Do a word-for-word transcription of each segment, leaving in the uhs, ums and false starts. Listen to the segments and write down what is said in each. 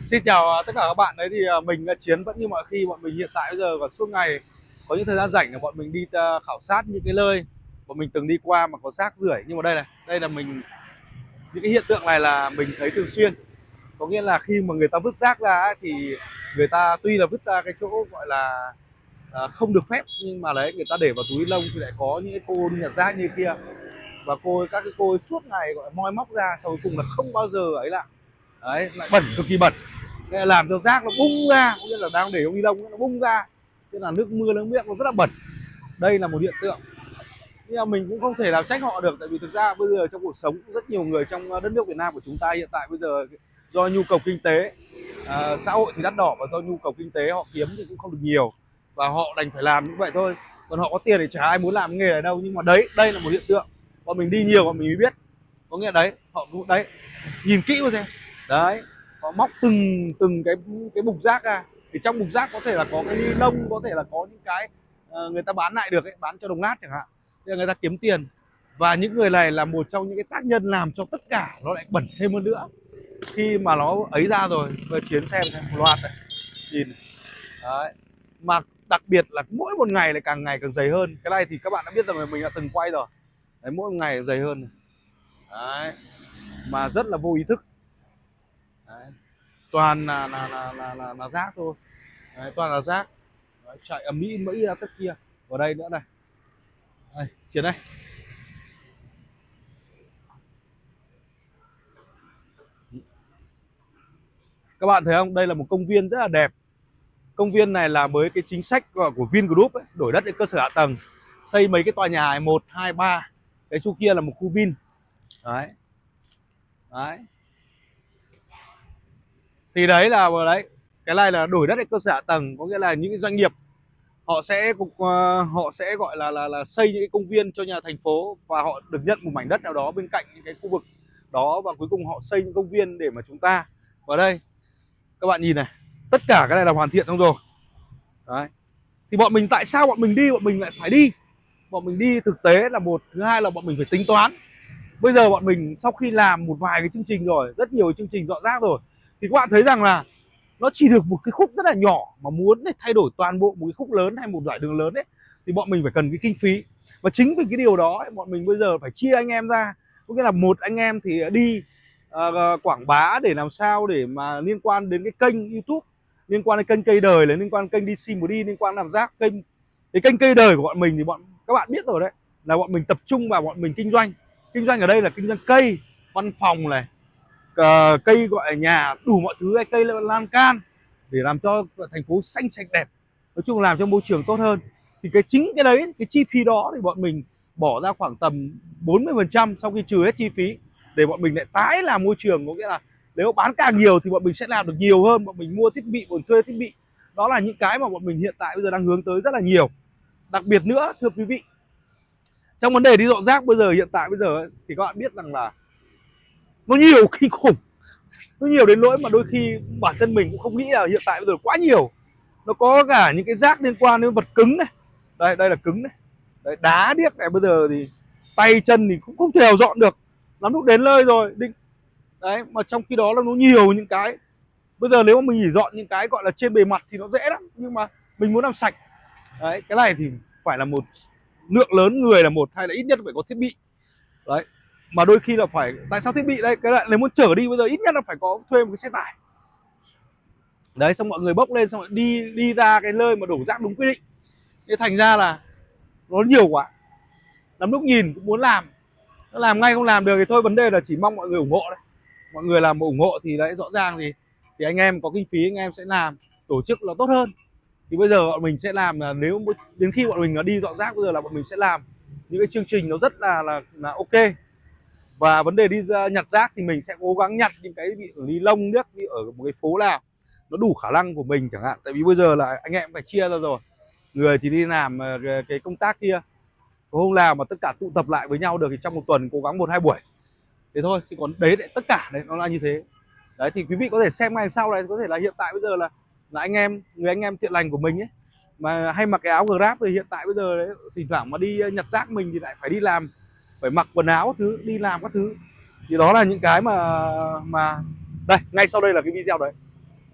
Xin chào tất cả các bạn. Đấy thì mình là Chiến, vẫn như mọi khi bọn mình hiện tại bây giờ và suốt ngày có những thời gian rảnh là bọn mình đi khảo sát những cái nơi bọn mình từng đi qua mà có rác rưởi. Nhưng mà đây này, đây là mình những cái hiện tượng này là mình thấy thường xuyên. Có nghĩa là khi mà người ta vứt rác ra ấy, thì người ta tuy là vứt ra cái chỗ gọi là à, không được phép, nhưng mà đấy người ta để vào túi lông thì lại có những cái cô đi nhặt rác như kia, và cô các cái cô ấy suốt ngày gọi là moi móc ra, sau cuối cùng là không bao giờ ấy lại đấy, lại bẩn, cực kỳ bẩn. Nên là làm cho rác nó bung ra, cũng như là đang để trong ni lông nó bung ra, nên là nước mưa nước miệng nó rất là bẩn. Đây là một hiện tượng, nhưng mà mình cũng không thể nào trách họ được, tại vì thực ra bây giờ trong cuộc sống rất nhiều người trong đất nước Việt Nam của chúng ta hiện tại bây giờ do nhu cầu kinh tế, à, xã hội thì đắt đỏ, và do nhu cầu kinh tế họ kiếm thì cũng không được nhiều, và họ đành phải làm như vậy thôi. Còn họ có tiền thì chả ai muốn làm nghề ở đâu. Nhưng mà đấy, đây là một hiện tượng bọn mình đi nhiều bọn mình mới biết. Có nghĩa đấy, họ cũng đấy, nhìn kỹ vào xem đấy, họ móc từng từng cái cái bục rác ra, thì trong bục rác có thể là có cái ni lông, có thể là có những cái uh, người ta bán lại được ấy, bán cho đồng nát chẳng hạn, thì người ta kiếm tiền. Và những người này là một trong những cái tác nhân làm cho tất cả nó lại bẩn thêm hơn nữa khi mà nó ấy ra rồi. Vừa Chiến xem xem một loạt này, nhìn đấy, mà đặc biệt là mỗi một ngày lại càng ngày càng dày hơn. Cái này thì các bạn đã biết rằng là mình đã từng quay rồi đấy, mỗi một ngày dày hơn đấy, mà rất là vô ý thức đấy. Toàn là là là là, là, là rác thôi đấy, toàn là rác đấy, chạy ầm ĩ mỹ ra tất kia. Vào đây nữa này, đây Chiến đây, các bạn thấy không, đây là một công viên rất là đẹp. Công viên này là với cái chính sách của Vingroup ấy, đổi đất để cơ sở hạ tầng, xây mấy cái tòa nhà một, hai, ba. Cái chỗ kia là một khu Vin. Đấy. Đấy. Thì đấy là đấy, cái này là đổi đất để cơ sở hạ tầng, có nghĩa là những cái doanh nghiệp họ sẽ uh, họ sẽ gọi là là là xây những cái công viên cho nhà thành phố, và họ được nhận một mảnh đất nào đó bên cạnh những cái khu vực đó, và cuối cùng họ xây những công viên để mà chúng ta vào đây. Các bạn nhìn này, tất cả cái này là hoàn thiện xong rồi. Đấy. Thì bọn mình tại sao bọn mình đi, bọn mình lại phải đi? Bọn mình đi thực tế là một, thứ hai là bọn mình phải tính toán. Bây giờ bọn mình sau khi làm một vài cái chương trình rồi, rất nhiều chương trình dọn rác rồi, thì các bạn thấy rằng là nó chỉ được một cái khúc rất là nhỏ, mà muốn để thay đổi toàn bộ một cái khúc lớn hay một dải đường lớn ấy, thì bọn mình phải cần cái kinh phí. Và chính vì cái điều đó ấy, bọn mình bây giờ phải chia anh em ra. Có nghĩa là một anh em thì đi uh, quảng bá để làm sao để mà liên quan đến cái kênh YouTube, liên quan đến kênh cây đời, là liên quan đến kênh đê xê một đi, liên quan làm rác kênh. Cái kênh cây đời của bọn mình thì bọn các bạn biết rồi đấy, là bọn mình tập trung vào bọn mình kinh doanh. Kinh doanh ở đây là kinh doanh cây, văn phòng này, uh, cây gọi là nhà, đủ mọi thứ, cây lan can để làm cho thành phố xanh sạch đẹp, nói chung là làm cho môi trường tốt hơn. Thì cái chính cái đấy, cái chi phí đó thì bọn mình bỏ ra khoảng tầm bốn mươi phần trăm sau khi trừ hết chi phí, để bọn mình lại tái làm môi trường. Có nghĩa là nếu bán càng nhiều thì bọn mình sẽ làm được nhiều hơn, bọn mình mua thiết bị, bọn thuê thiết bị. Đó là những cái mà bọn mình hiện tại bây giờ đang hướng tới rất là nhiều. Đặc biệt nữa, thưa quý vị, trong vấn đề đi dọn rác bây giờ, hiện tại bây giờ ấy, thì các bạn biết rằng là nó nhiều kinh khủng. Nó nhiều đến nỗi mà đôi khi bản thân mình cũng không nghĩ là hiện tại bây giờ quá nhiều. Nó có cả những cái rác liên quan đến vật cứng này. Đây, đây là cứng này. Đấy, đá điếc này, bây giờ thì tay chân thì cũng không thể nào dọn được. Lắm lúc đến nơi rồi định. Đấy, mà trong khi đó là nó nhiều những cái. Bây giờ nếu mà mình chỉ dọn những cái gọi là trên bề mặt thì nó dễ lắm, nhưng mà mình muốn làm sạch. Đấy, cái này thì phải là một lượng lớn người là một, hay là ít nhất phải có thiết bị. Đấy, mà đôi khi là phải, tại sao thiết bị đây, cái này nếu muốn chở đi bây giờ ít nhất là phải có thuê một cái xe tải. Đấy, xong mọi người bốc lên, xong rồi đi đi ra cái nơi mà đổ rác đúng quy định. Thế thành ra là nó nhiều quá, lắm lúc nhìn cũng muốn làm, nó làm ngay không làm được thì thôi. Vấn đề là chỉ mong mọi người ủng hộ đấy. Mọi người làm ủng hộ thì đấy, rõ ràng thì thì anh em có kinh phí, anh em sẽ làm, tổ chức nó tốt hơn. Thì bây giờ bọn mình sẽ làm là, nếu đến khi bọn mình nó đi dọn rác bây giờ là bọn mình sẽ làm những cái chương trình nó rất là là, là ok. Và vấn đề đi ra nhặt rác thì mình sẽ cố gắng nhặt những cái bị ở ni lông nước, bị ở một cái phố nào nó đủ khả năng của mình chẳng hạn. Tại vì bây giờ là anh em phải chia ra rồi, người thì đi làm cái công tác kia, có hôm nào mà tất cả tụ tập lại với nhau được thì trong một tuần cố gắng một hai buổi thế thôi. Thì còn đấy, đấy tất cả đấy nó là như thế. Đấy thì quý vị có thể xem ngay sau này, có thể là hiện tại bây giờ là là anh em, người anh em thiện lành của mình ấy, mà hay mặc cái áo Grab, thì hiện tại bây giờ đấy, thỉnh thoảng mà đi nhặt rác mình thì lại phải đi làm, phải mặc quần áo các thứ, đi làm các thứ. Thì đó là những cái mà mà đây, ngay sau đây là cái video đấy.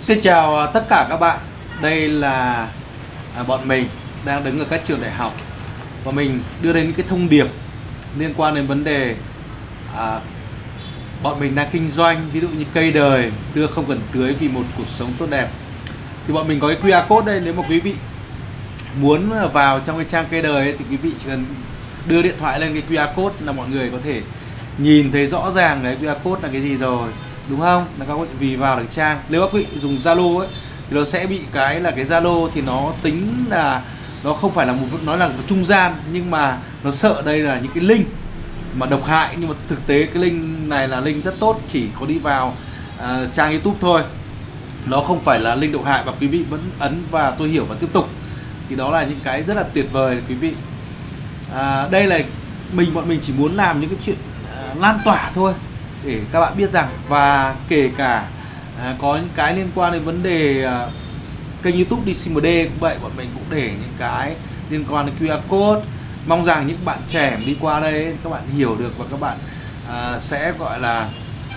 Xin chào tất cả các bạn. Đây là à, bọn mình đang đứng ở các trường đại học và mình đưa đến những cái thông điệp liên quan đến vấn đề à, bọn mình đang kinh doanh, ví dụ như cây đời tưa không cần tưới vì một cuộc sống tốt đẹp. Thì bọn mình có cái quy rờ code đây, nếu mà quý vị muốn vào trong cái trang cây đời ấy, thì quý vị chỉ cần đưa điện thoại lên cái quy rờ code là mọi người có thể nhìn thấy rõ ràng đấy quy rờ code là cái gì rồi, đúng không? Là các bạn vì vào được trang. Nếu các quý vị dùng Zalo ấy thì nó sẽ bị cái là cái Zalo thì nó tính là nó không phải là một, nói là một trung gian, nhưng mà nó sợ đây là những cái link mà độc hại, nhưng mà thực tế cái link này là link rất tốt, chỉ có đi vào à, trang YouTube thôi, nó không phải là link độc hại, và quý vị vẫn ấn và tôi hiểu và tiếp tục, thì đó là những cái rất là tuyệt vời quý vị. À, đây là mình bọn mình chỉ muốn làm những cái chuyện à, lan tỏa thôi để các bạn biết rằng, và kể cả à, có những cái liên quan đến vấn đề à, kênh YouTube đê xê em đê cũng vậy, bọn mình cũng để những cái liên quan đến quy rờ code. Mong rằng những bạn trẻ đi qua đây các bạn hiểu được và các bạn à, sẽ gọi là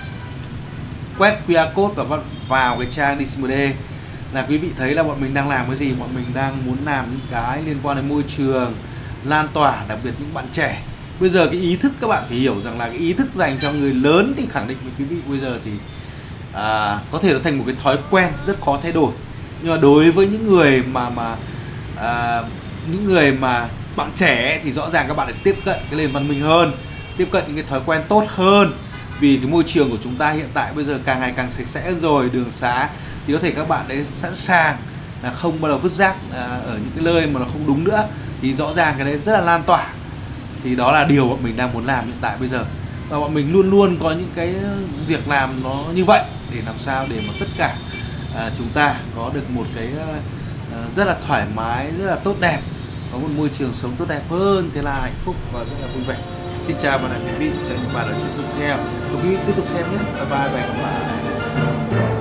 quét quy rờ code và vào cái trang đê xê em đê là quý vị thấy là bọn mình đang làm cái gì. Bọn mình đang muốn làm những cái liên quan đến môi trường, lan tỏa, đặc biệt những bạn trẻ. Bây giờ cái ý thức các bạn phải hiểu rằng là cái ý thức dành cho người lớn thì khẳng định với quý vị bây giờ thì à, có thể nó thành một cái thói quen rất khó thay đổi. Nhưng mà đối với những người mà mà à, những người mà bạn trẻ ấy, thì rõ ràng các bạn phải tiếp cận cái nền văn minh hơn, tiếp cận những cái thói quen tốt hơn, vì cái môi trường của chúng ta hiện tại bây giờ càng ngày càng sạch sẽ hơn rồi. Đường xá thì có thể các bạn đấy sẵn sàng là không bao giờ vứt rác à, ở những cái nơi mà nó không đúng nữa, thì rõ ràng cái đấy rất là lan tỏa. Thì đó là điều bọn mình đang muốn làm hiện tại bây giờ, và bọn mình luôn luôn có những cái việc làm nó như vậy để làm sao để mà tất cả à, chúng ta có được một cái à, rất là thoải mái, rất là tốt đẹp, có một môi trường sống tốt đẹp hơn, thế là hạnh phúc và rất là vui vẻ. Xin chào và hẹn quý vị trong những bản nói chuyện tiếp theo. Quý vị tiếp tục xem nhé. Bye bye và hẹn gặp lại.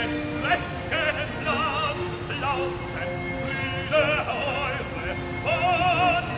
Flecken blau, lauten Brüder eure,